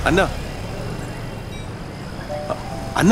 അന്ന അന്ന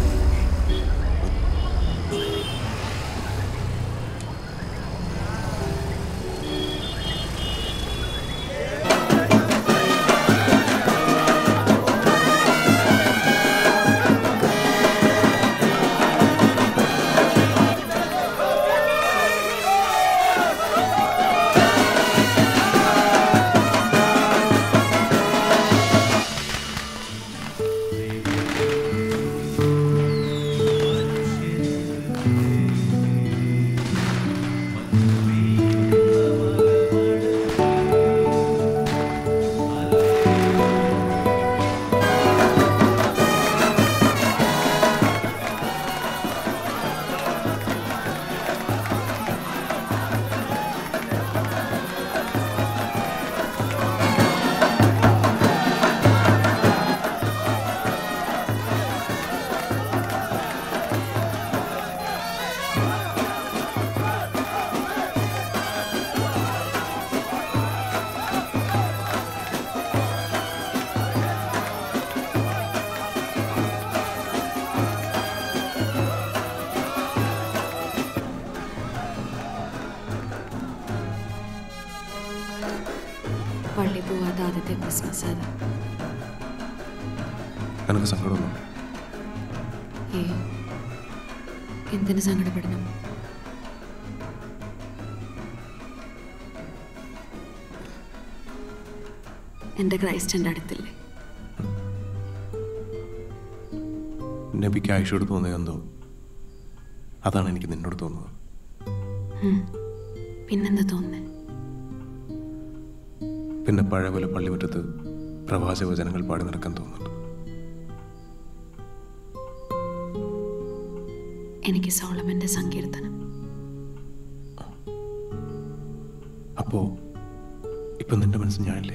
പള്ളി പോവാത്ത ആദ്യത്തെ ക്രിസ്മസ് അത്. എനിക്ക് സങ്കടമൊന്നും. എന്തിനു സങ്കടപ്പെടണം? എൻ്റെ ക്രൈസ്റ്റ് എൻ്റെ അടുത്തില്ലേ? നബിക്ക് ആയിഷയോട് തോന്നിയത് എന്തോ അതാണ് എനിക്ക് നിന്നോട് തോന്നുന്നത്. പിന്നെന്താ തോന്നുന്നേ? പിന്നെ പഴയ പോലെ പള്ളിമുറ്റത്ത് പ്രവാചകവചനങ്ങൾ പാടി നടക്കാൻ തോന്നുന്നുണ്ട്. എനിക്ക് സോളമന്റെ സങ്കീർത്തനം. അപ്പോ ഇപ്പൊ നിന്റെ മനസ്സിൽ ഞാനില്ലേ?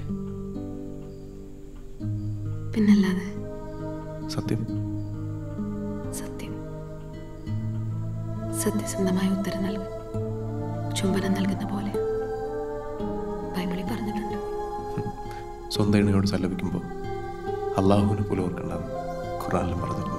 പിന്നല്ലാതെ. സത്യം സത്യം. സത്യസന്ധമായ ഉത്തരം നൽകും, ചുംബനം നൽകുന്ന പോലെ ബൈബിളിൽ പറഞ്ഞിട്ടുണ്ട്. സ്വന്തം ഇണയോട് സല്ലപിക്കുമ്പോൾ അള്ളാഹുവിനെ പോലെ ഓർക്കണ്ടെന്ന് ഖുർആനിലും പറഞ്ഞിട്ടുണ്ട്.